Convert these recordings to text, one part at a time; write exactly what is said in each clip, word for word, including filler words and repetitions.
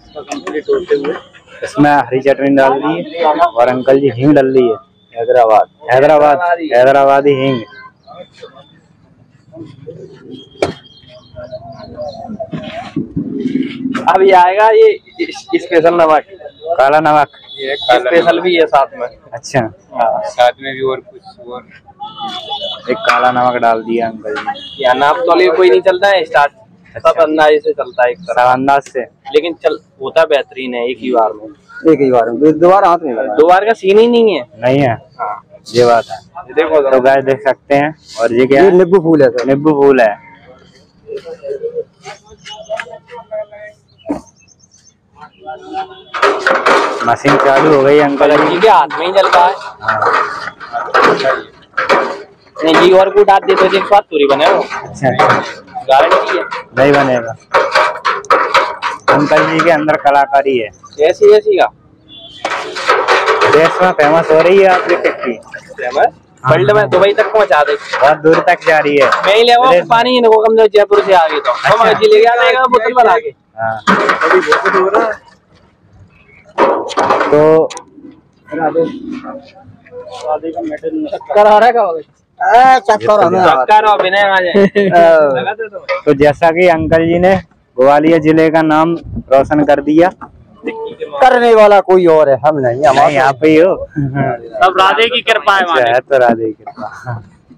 इसका कंप्लीट होते हुए इसमें हरी चटनी डाल दी है और अंकल जी हींग डाल दी है। हैदराबाद हैदराबाद हैदराबादी हींग। अभी आएगा ये स्पेशल नमक, काला नमक, ये स्पेशल भी है साथ में। अच्छा हाँ, साथ में भी और कुछ और एक काला नमक डाल दिया अंकल जी। या नाप तौल कोई नहीं चलता है, स्टार्ट सब अंदाजे से चलता है, एक तरह अंदाज से, लेकिन चल होता बेहतरीन है। एक ही बार में एक ही बार में दो बार हाथ नहीं लगा, दो बार का सीन ही नहीं है। नहीं है। हाँ ये बात है। ये देखो तो गाइस देख सकते हैं। और ये क्या है? नींबू फूल है सर, नींबू फूल है। मशीन चालू हो गई अंकल जी के हाथ में ही जल रहा है। हाँ। नहीं जी और कुछ डाल दे तो एक स्वाद पूरी बने वो। अच्छा गारंटी है नहीं बनेगा। अंकल जी के अंदर कलाकारी है। ऐसी ऐसी का देश में फेमस हो रही है आपकी टिक्की, फेमस वर्ल्ड में दुबई तक पहुंचा दे, बहुत दूर तक जा रही है। मैं ही ले वो पानी इनको कम जयपुर से आ गई तो हम अच्छा। जी ले गया बोतल बना के। हाँ तो चक्कर आ रहा है, चक्कर चक्कर और बिना आ जाए। तो जैसा कि अंकल जी ने ग्वालियर जिले का नाम रोशन कर दिया, करने वाला कोई और है, हम नहीं, हम यहाँ पे ही हो। सब राधे की कृपा है। अच्छा है तो राधे की कृपा।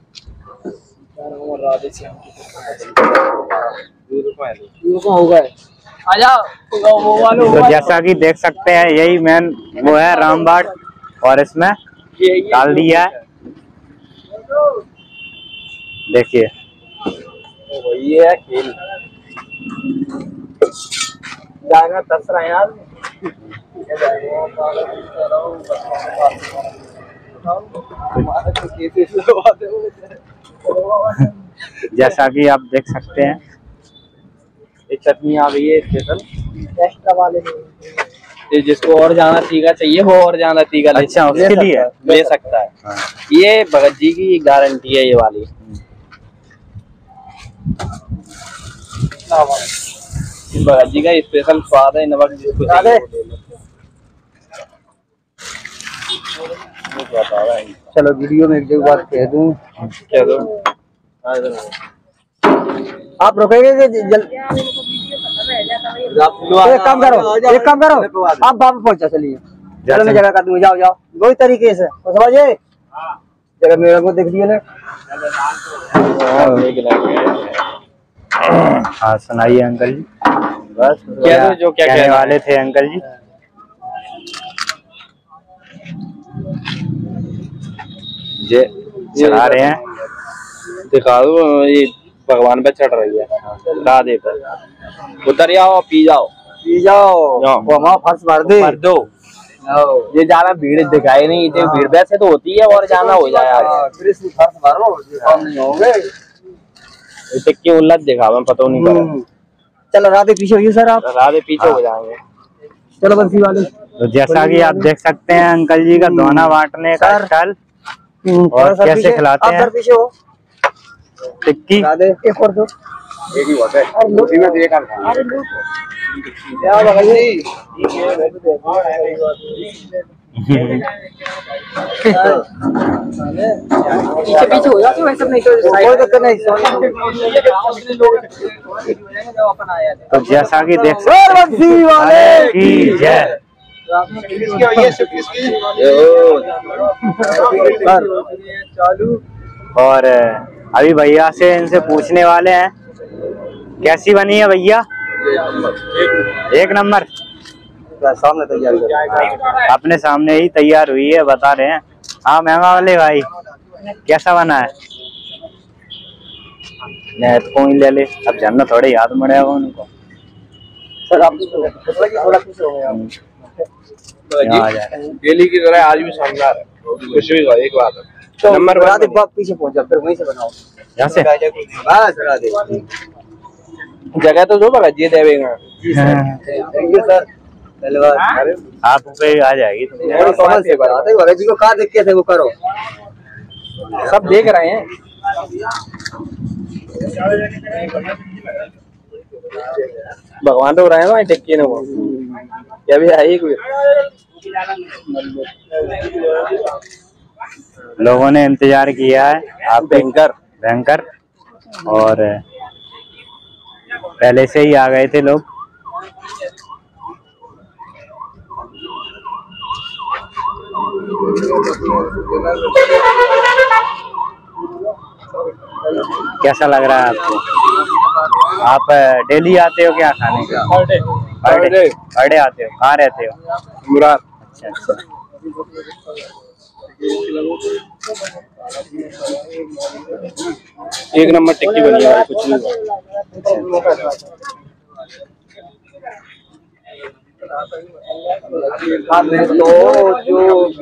आ जाओ वो वालों। तो जैसा कि देख सकते हैं यही मेन वो है रामबाट, और इसमें डाल दिया है। देखिए ये है खेल जाएगा दस रहा यार। जैसा कि आप देख सकते हैं ये चटनी आ गई है स्पेशल एक्स्ट्रा वाले, ये जिसको और ज्यादा तीखा चाहिए वो और ज्यादा तीखा अच्छा उसके लिए ले सकता है। हाँ। ये भगत जी की गारंटी है ये वाली। भगत जी का स्पेशल स्वाद है, नमक जिसको चलो वीडियो में एक जगह बात कह दूं, कह दो आप रोकेंगे कि जल... एक काम करो एक काम करो आप बाबू पहुंचा चलिए, चलो मैं जगह कर दूंगा, जाओ जाओ वही तरीके से तो समझिए। जगह मेरे को देख लिया ना। हाँ सुनाइए अंकल जी। बस क्या जो क्या कहने वाले थे अंकल जी। ये चढ़ा रहे हैं, दिखा दो ये भगवान पे चढ़ रही है राधे पर। उतर जाओ पी जाओ पी जाओ वो हमारा फर्श भर दे भर दो। ये ज्यादा भीड़ दिखाई नहीं, इतनी भीड़ वैसे तो होती है और जाना हो जाए आगे। फर्श भरो नहीं होंगे टिक्की उल्लत दिखा मैं पता नहीं पड़ा। चलो राधे पीछे होइए सर, आप राधे पीछे हो जाएंगे। चलो बंसी वाले। तो जैसा कि आप देख सकते हैं अंकल जी का दोना बांटने का स्टाइल, और कैसे खिलाते हैं। पीछे हो टिक्की राधे एक और दो, एक ही बात है उसी में एक अरे लो क्या बगल जी पीछे पीछे हो जाते वैसे नहीं तो कोई दिक्कत नहीं। तो जैसा कि देख सकते हैं की जय और अभी भैया से इनसे पूछने वाले हैं कैसी बनी है भैया। एक नंबर सामने तैयार अपने सामने ही तैयार हुई है, बता रहे हैं। हाँ महंगा वाले भाई कैसा बना है। नहीं तो कौन ले ले, अब जानना थोड़े याद मरेगा उनको। सर आप थोड़ा खुश हो डेली की तरह आज भी शानदार है, कुछ भी एक बात है। तो नंबर राधे पीछे पहुंचा फिर वहीं से बनाओ यहाँ से बस राधे। जगह तो जो भगत जी देवेगा सर आप पे आ जाएगी। भगत जी को कहा देख के थे वो करो, सब देख रहे हैं। भगवान तो रहे हैं टिक्की ने वो क्या भी आई कोई लोगों ने इंतजार किया है आप भयंकर भयंकर, और पहले से ही आ गए थे लोग। कैसा लग रहा है आपको? आप डेली आते हो क्या खाने का? हर डे हर डे हर डे आते हो? कहाँ रहते हो? मुरार। अच्छा अच्छा। एक नंबर टिक्की बनी है, कुछ नहीं। तो जो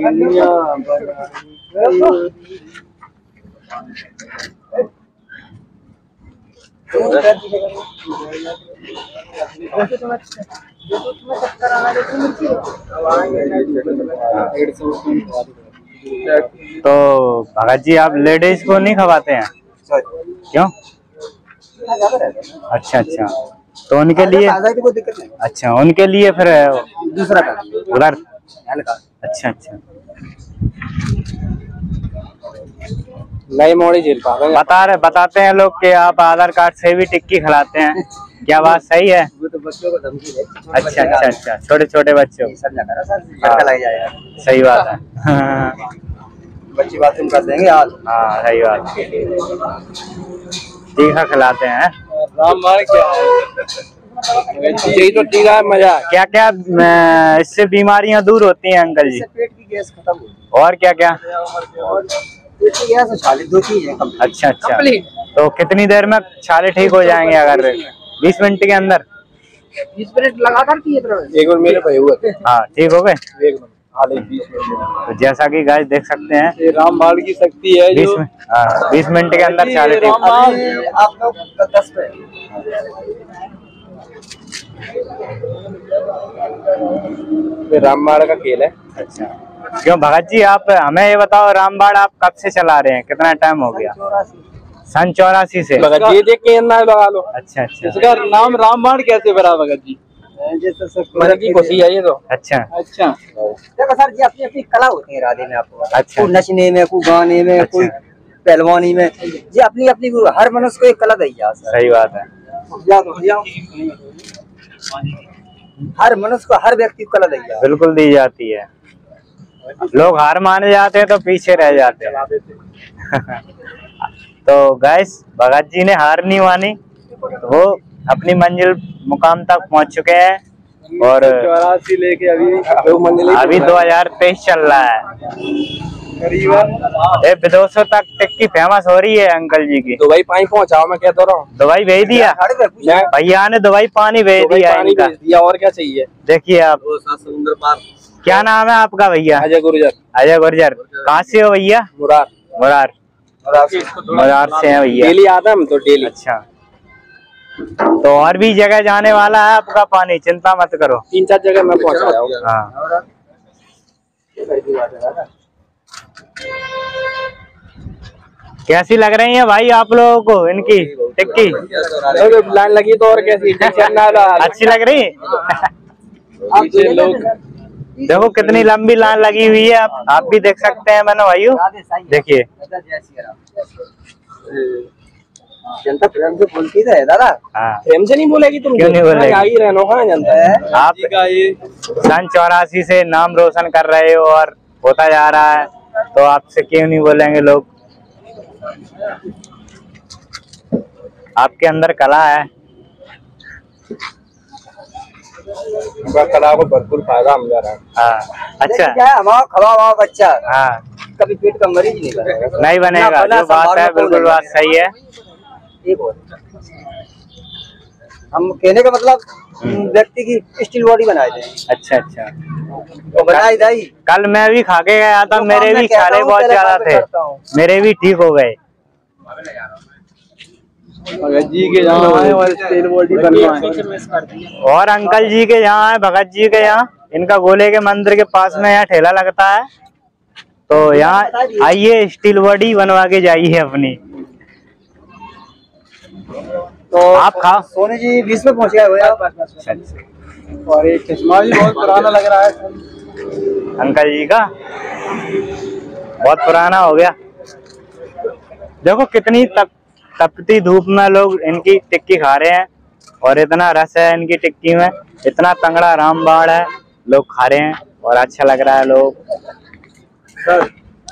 तो भगत जी आप लेडीज को नहीं खवाते हैं क्यों? अच्छा अच्छा, तो उनके लिए अच्छा उनके लिए फिर दूसरा उधर। अच्छा अच्छा, नई मोड़ी झेल पा रहे बता रहे बताते हैं लोग कि आप आधार कार्ड से भी टिक्की खिलाते हैं, क्या बात सही है? वो तो बच्चों को धमकी दे। अच्छा अच्छा अच्छा, छोटे छोटे बच्चों को लग जाएगा। सही बात है। बच्ची बाथरूम कर देंगे आज। हाँ सही बात, तीखा खिलाते हैं। रामबाण क्या है? यही तो टीका है, मजा है। क्या क्या इससे बीमारियां दूर होती हैं अंकल जी? पेट की गैस खत्म हो, और क्या क्या? पेट की गैस और छाले, दो चीज है। अच्छा अच्छा, तो कितनी देर में छाले ठीक हो जाएंगे? अगर बीस मिनट के अंदर? बीस मिनट लगातार किए एक बार मेरे भाई हुए थे। हाँ ठीक हो गए। बीस मिनट। तो जैसा कि गाइस देख सकते हैं ये रामबाण की शक्ति है बीस जो मिनट हाँ बीस मिनट के अंदर छाले ठीक। आप लोग दस पे रामबाण का खेल है। अच्छा, क्यों भगत जी आप हमें ये बताओ, रामबाण आप कब से चला रहे हैं? कितना टाइम हो गया? सन चौरासी से। भगत जी देख के अंदर लगा लो। अच्छा अच्छा, इसका नाम रामबाण कैसे बना भगत जी? मन की खुशी है ये तो। अच्छा अच्छा, देखो सर जी अपनी अपनी कला होती है राधे में। आपको अच्छा, कोई नचने में, कोई गाने में, कोई पहलवानी में, जी अपनी अपनी हर मनुष्य को एक कला दी जा। सही बात है, हर मनुष्य को, हर व्यक्ति को कला दी जा। बिल्कुल दी जाती है। लोग हार माने जाते हैं तो पीछे रह जाते हैं। तो गाइस भगत जी ने हार नहीं मानी, वो अपनी मंजिल मुकाम तक पहुंच चुके हैं और चौरासी लेके अभी अभी दो हजार तेईस चल रहा है करीबन। ये विदेशों तक टिक्की फेमस हो रही है अंकल जी की। दुबई पानी पहुंचाओ, मैं कहता रहा हूँ। दुबई भेज दिया भैया ने, दुबई पानी भेज दिया पानी भेज दिया, और क्या चाहिए? देखिए आप, समुद्र पार। क्या नाम है आपका भैया? अजय गुर्जर। अजय गुर्जर, कहाँ से हो भैया? मुरार। मुरार मुरार से हैं भैया। डेली आता हम तो डेली। अच्छा, तो और भी जगह जाने वाला है आपका पानी, चिंता मत करो। तीन चार जगह मैं पहुंचाया हूँ। हाँ, कैसी लग रही है भाई आप लोगों को इनकी टिक्की? लाइन लगी तो और कैसी अच्छी लग रही? लोग देखो कितनी लंबी लाइन लगी हुई है, आप आप भी देख सकते हैं मैंने भाइयों, देखिए। जनता प्रेम से बोलती है दादा। हाँ, प्रेम से नहीं बोलेगी तुम? क्यों नहीं बोलेगी? आई रहनो है जनता है। आप सन चौरासी से नाम रोशन कर रहे हो और होता जा रहा है, तो आपसे क्यों नहीं बोलेंगे लोग? आपके अंदर कला है। कला को भरपूर फायदा मिल रहा है। हाँ, अच्छा क्या है हमारा खवा हुआ बच्चा हाँ कभी पेट का मरीज नहीं बनेगा। नहीं बनेगा, जो बात है बिल्कुल बात सही है। एक और हम कहने का मतलब व्यक्ति की स्टील बॉडी बनाए थे। अच्छा अच्छा, तो बनाई दाई। कल मैं भी खा के गया था, मेरे भी छाले बहुत ज्यादा थे, मेरे भी ठीक हो गए। भगत जी के यहाँ है और स्टील बॉडी बनवाए। और अंकल जी के यहाँ है, भगत जी के यहाँ, इनका गोले के मंदिर के पास में यहाँ ठेला लगता है, तो यहाँ आइए स्टील बॉडी बनवा के जाइए अपनी। तो आप खाओ। सोनी जी बीस में पहुंच गए हो यार। अच्छा अच्छा। और एक चश्मा भी बहुत पुराना लग रहा है अंकल जी का, बहुत पुराना हो गया। देखो कितनी तप, तपती धूप में लोग इनकी टिक्की खा रहे हैं और इतना रस है इनकी टिक्की में, इतना तंगड़ा रामबाड़ है, लोग खा रहे हैं और अच्छा लग रहा है। लोग सर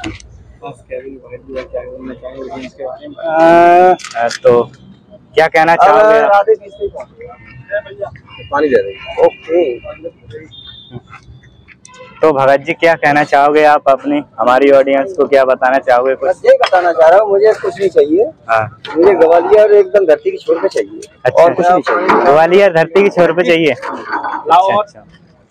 आ, तो क्या कहना चाहोगे आप? आधे बीस में पहुंच गए। पानी दे देंगे। ओके। तो भगत जी क्या कहना चाहोगे आप अपनी हमारी ऑडियंस को, क्या बताना चाहोगे कुछ? बस ये बताना चाह रहा हूँ, मुझे कुछ नहीं चाहिए। हाँ। मुझे ग्वालियर एकदम धरती की छोर पे चाहिए। अच्छा, और कुछ नहीं चाहिए। ग्वालियर धरती की छोर पे चाहिए। अच्छा, अच्छा।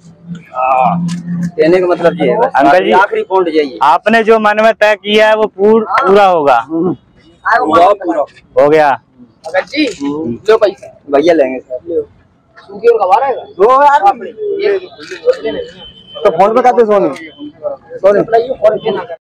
कहने का मतलब ये है अंकल जी, आखिरी पॉइंट यही। आपने जो मन में तय किया है वो पूर, पूरा होगा। पूरा हो गया जी, लो पैसा भैया लेंगे सर। सूखी और कबार है तो फोन पे कहते सोनी सोनी